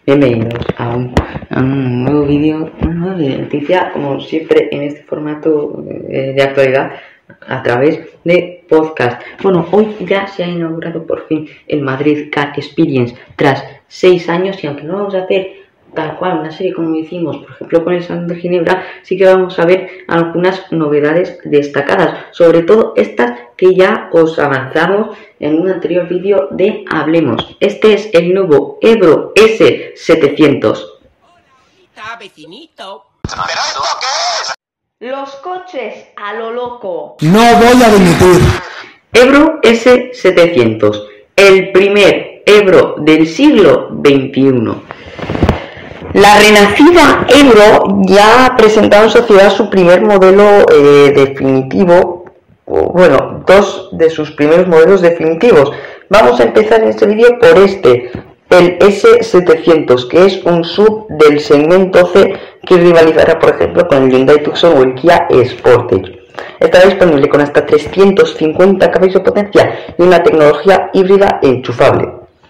Bienvenidos a un nuevo vídeo, de noticia, como siempre en este formato de actualidad a través de podcast. Bueno, hoy ya se ha inaugurado por fin el Madrid Car Experience tras 6 años, y aunque no vamos a hacer tal cual una serie como hicimos, por ejemplo, con el Salón de Ginebra, sí que vamos a ver algunas novedades destacadas, sobre todo estas que ya os avanzamos en un anterior vídeo de Hablemos. Este es el nuevo Ebro S700. Hola, vecinito. ¿Pero esto qué es? Los coches a lo loco. No voy a dimitir. Ebro S700, el primer Ebro del siglo XXI. La renacida Ebro ya ha presentado en sociedad su primer modelo definitivo, bueno, dos de sus primeros modelos definitivos. Vamos a empezar en este vídeo por el S700, que es un SUV del segmento C que rivalizará, por ejemplo, con el Hyundai Tucson o el Kia Sportage. Estará disponible con hasta 350 caballos de potencia y una tecnología híbrida e enchufable.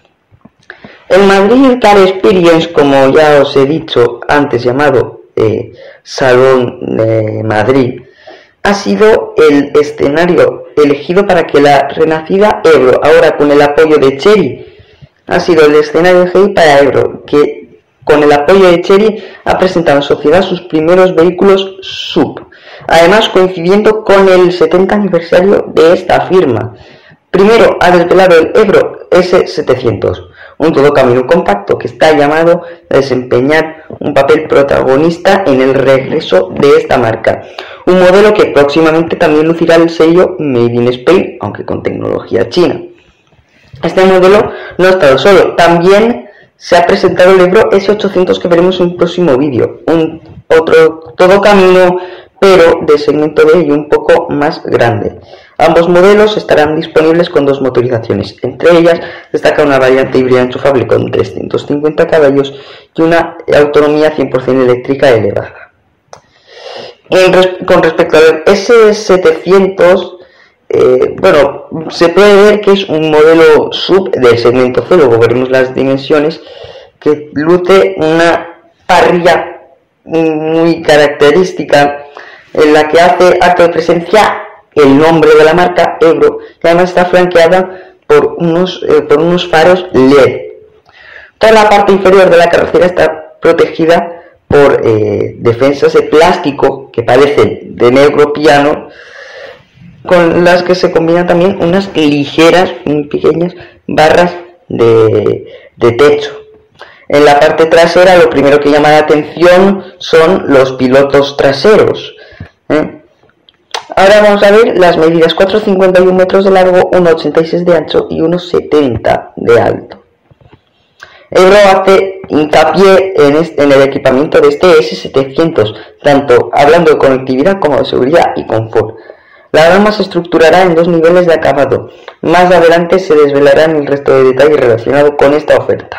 El Madrid Car Experience, como ya os he dicho antes, llamado Salón de Madrid, ha sido el escenario elegido para que la renacida Ebro, ahora con el apoyo de Chery, ha sido el escenario elegido para Ebro, que con el apoyo de Chery ha presentado en sociedad sus primeros vehículos SUV, además coincidiendo con el 70 aniversario de esta firma. Primero ha desvelado el Ebro S700, un todocamino compacto que está llamado a desempeñar un papel protagonista en el regreso de esta marca. Un modelo que próximamente también lucirá el sello Made in Spain, aunque con tecnología china. Este modelo no ha estado solo, también se ha presentado el Ebro S800 que veremos en un próximo vídeo. Otro todocamino, pero de segmento B y un poco más grande. Ambos modelos estarán disponibles con dos motorizaciones, entre ellas destaca una variante híbrida enchufable con 350 caballos y una autonomía 100% eléctrica elevada. Con respecto al S700, bueno, se puede ver que es un modelo SUV del segmento C, luego veremos las dimensiones, que luce una parrilla muy característica en la que hace acto de presencia el nombre de la marca Ebro, que además está flanqueada por unos faros LED. Toda la parte inferior de la carrocería está protegida por defensas de plástico que parecen de negro piano, con las que se combinan también unas ligeras, muy pequeñas barras de techo. En la parte trasera lo primero que llama la atención son los pilotos traseros. Ahora vamos a ver las medidas: 4,51 metros de largo, 1,86 de ancho y 1,70 de alto. Ebro hace hincapié en el equipamiento de este S700, tanto hablando de conectividad como de seguridad y confort. La gama se estructurará en dos niveles de acabado. Más adelante se desvelarán el resto de detalles relacionados con esta oferta.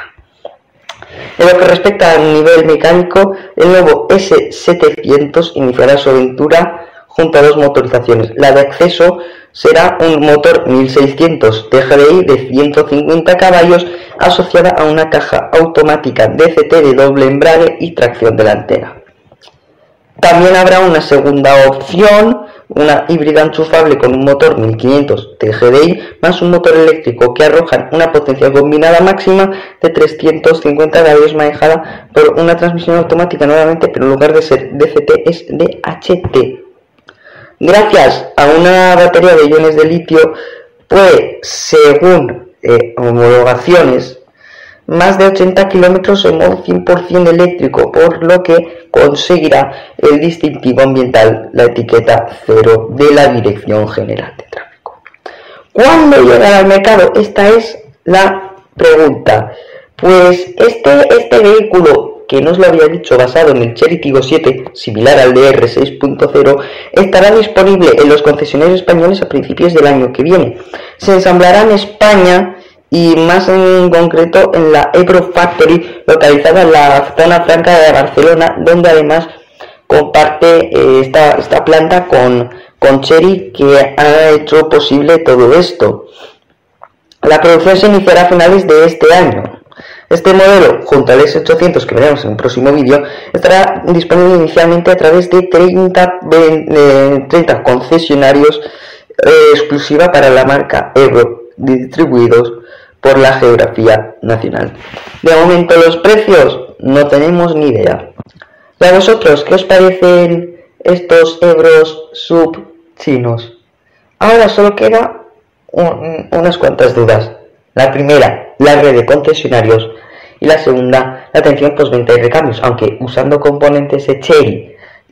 En lo que respecta al nivel mecánico, el nuevo S700 iniciará su aventura junto a dos motorizaciones. La de acceso será un motor 1600 TGDI de 150 caballos asociada a una caja automática DCT de doble embrague y tracción delantera. También habrá una segunda opción, una híbrida enchufable con un motor 1500 TGDI más un motor eléctrico que arrojan una potencia combinada máxima de 350 caballos, manejada por una transmisión automática nuevamente, pero en lugar de ser DCT es DHT. Gracias a una batería de iones de litio, puede, según homologaciones, más de 80 kilómetros en modo 100% eléctrico, por lo que conseguirá el distintivo ambiental, la etiqueta 0 de la Dirección General de Tráfico. ¿Cuándo llegará al mercado? Esta es la pregunta. Pues este vehículo, que no os lo había dicho, basado en el Chery Tiggo 7, similar al DR 6.0, estará disponible en los concesionarios españoles a principios del año que viene. Se ensamblará en España y más en concreto en la Ebro Factory, localizada en la zona franca de Barcelona, donde además comparte esta planta con Chery, que ha hecho posible todo esto. La producción se iniciará a finales de este año. Este modelo, junto al S800 que veremos en un próximo vídeo, estará disponible inicialmente a través de 30 concesionarios exclusiva para la marca Ebro, distribuidos por la geografía nacional. De momento los precios no tenemos ni idea. ¿Y a vosotros qué os parecen estos Ebros sub chinos? Ahora solo queda unas cuantas dudas. La primera, la red de concesionarios, y la segunda, la atención postventa y recambios, aunque usando componentes de Chery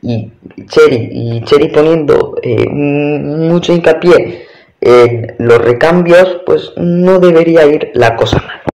poniendo mucho hincapié en los recambios, pues no debería ir la cosa mal.